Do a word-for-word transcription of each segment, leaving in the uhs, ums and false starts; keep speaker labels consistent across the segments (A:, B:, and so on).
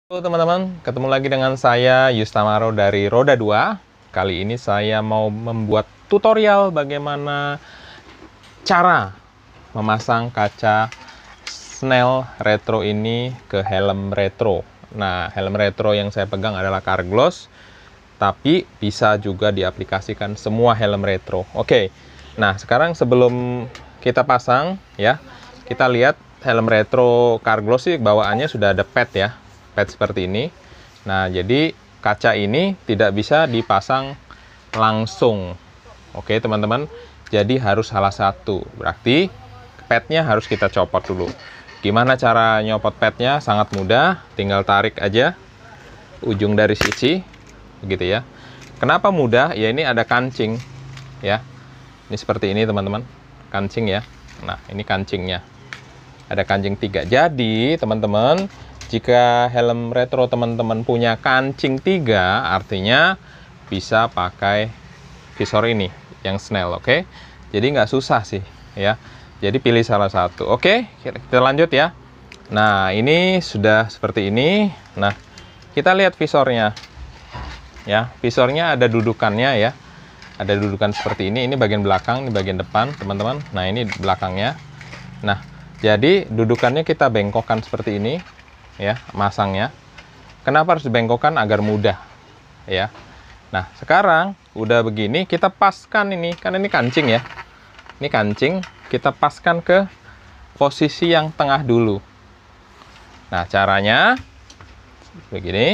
A: Halo teman-teman, ketemu lagi dengan saya Yustamaro dari Roda dua. Kali ini saya mau membuat tutorial bagaimana cara memasang kaca Snell Retro ini ke helm retro. Nah, helm retro yang saya pegang adalah Carglass, tapi bisa juga diaplikasikan semua helm retro. Oke, nah sekarang sebelum kita pasang ya, kita lihat helm retro Carglass sih bawaannya sudah ada pad ya. Pad seperti ini. Nah, jadi kaca ini tidak bisa dipasang langsung. Oke, teman-teman. Jadi harus salah satu. Berarti padnya harus kita copot dulu. Gimana cara nyopot padnya? Sangat mudah. Tinggal tarik aja ujung dari sisi, begitu ya. Kenapa mudah? Ya ini ada kancing, ya. Ini seperti ini, teman-teman. Kancing ya. Nah, ini kancingnya. Ada kancing tiga. Jadi, teman-teman, jika helm retro teman-teman punya kancing tiga, artinya bisa pakai visor ini yang Snell, oke? Jadi nggak susah sih, ya. Jadi pilih salah satu, oke? Kita lanjut ya. Nah, ini sudah seperti ini. Nah, kita lihat visornya, ya. Visornya ada dudukannya ya. Ada dudukan seperti ini. Ini bagian belakang, ini bagian depan, teman-teman. Nah, ini belakangnya. Nah, jadi dudukannya kita bengkokkan seperti ini. Ya, masangnya. Kenapa harus dibengkokkan? Agar mudah ya. Nah, sekarang udah begini, kita paskan ini, kan ini kancing ya. Ini kancing, kita paskan ke posisi yang tengah dulu. Nah, caranya begini.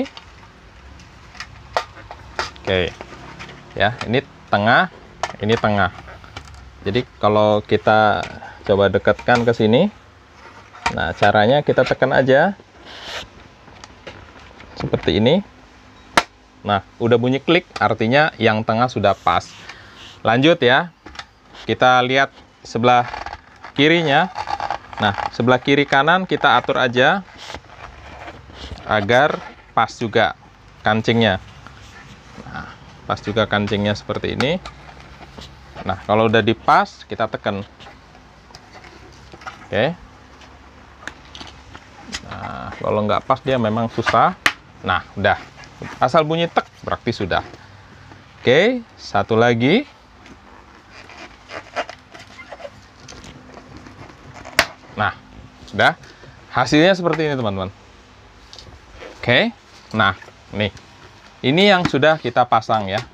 A: Oke. Ya, ini tengah, ini tengah. Jadi kalau kita coba dekatkan ke sini. Nah, caranya kita tekan aja seperti ini. Nah, udah bunyi klik, artinya yang tengah sudah pas. Lanjut ya, kita lihat sebelah kirinya. Nah, sebelah kiri kanan kita atur aja agar pas juga kancingnya. Nah, pas juga kancingnya seperti ini. Nah, kalau udah dipas, kita tekan. Oke. Nah, kalau nggak pas dia memang susah. Nah, udah. Asal bunyi tek, berarti sudah. Oke, satu lagi. Nah, sudah. Hasilnya seperti ini, teman-teman. Oke. Nah, nih. Ini yang sudah kita pasang ya.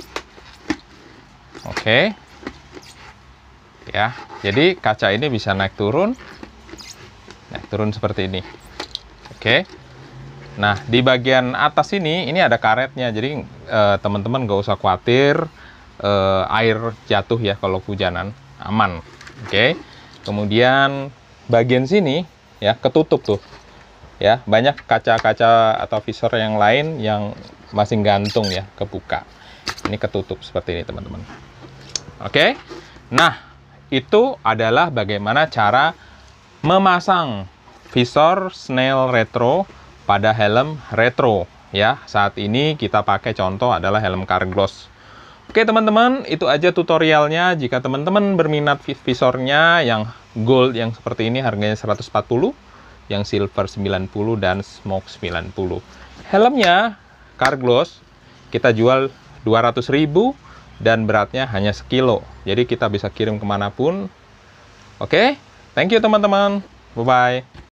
A: Oke. Ya, jadi kaca ini bisa naik turun. Naik turun seperti ini. Oke. Nah, di bagian atas ini, ini ada karetnya. Jadi, teman-teman nggak usah khawatir eh, air jatuh ya kalau hujanan. Aman. Oke. Kemudian, bagian sini, ya, ketutup tuh. Ya, banyak kaca-kaca atau visor yang lain yang masih gantung ya, kebuka. Ini ketutup seperti ini, teman-teman. Oke. Nah, itu adalah bagaimana cara memasang visor Snell Retro pada helm retro ya. Saat ini kita pakai contoh adalah helm Carglass. Oke teman-teman, itu aja tutorialnya. Jika teman-teman berminat visornya yang gold yang seperti ini, harganya seratus empat puluh, yang silver sembilan puluh, dan smoke sembilan puluh. Helmnya Carglass kita jual dua ratus ribu dan beratnya hanya sekilo. Jadi kita bisa kirim kemanapun. Oke, thank you teman-teman. Bye-bye.